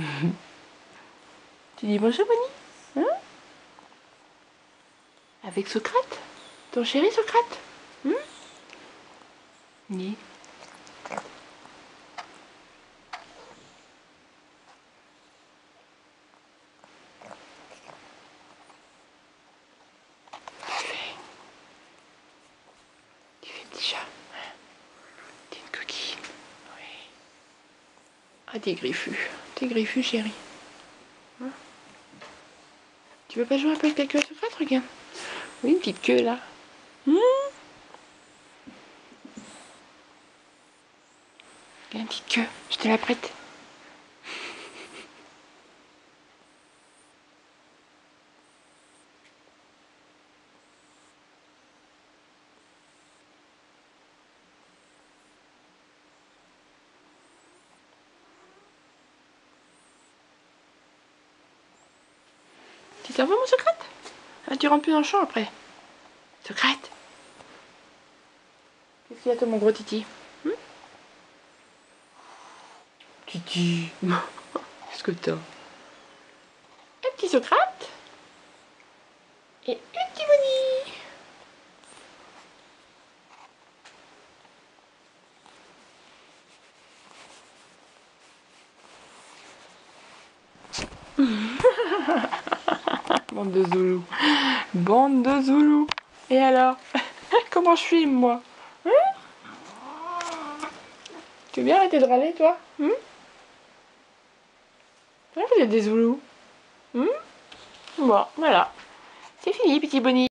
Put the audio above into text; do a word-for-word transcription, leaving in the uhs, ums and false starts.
Tu dis bonjour Bonnie, hein? Avec Socrate, ton chéri Socrate, hein? Ni. Tu fais petit chat, hein? T'es une coquille, oui. Ah, t'es griffu, t'es griffu chéri, hein? Tu veux pas jouer un peu avec ta queue à Socrate? Regarde. Oui, une petite queue là. Mmh. Il y a une petite queue, je te la prête. Tu t'en vas mon Socrate? Ah, tu rentres plus dans le champ après. Socrate? Qu'est-ce qu'il y a toi mon gros titi? Hmm? Titi. Qu'est-ce que t'as? Un petit Socrate et un petit Bonnie. Bande de Zoulous. Bande de Zoulous. Et alors? Comment je filme moi? Hein? Tu veux bien arrêter de râler toi? Hein? Ouais, vous êtes des Zoulous. Hein? Bon, voilà. C'est fini, petit Bonnie.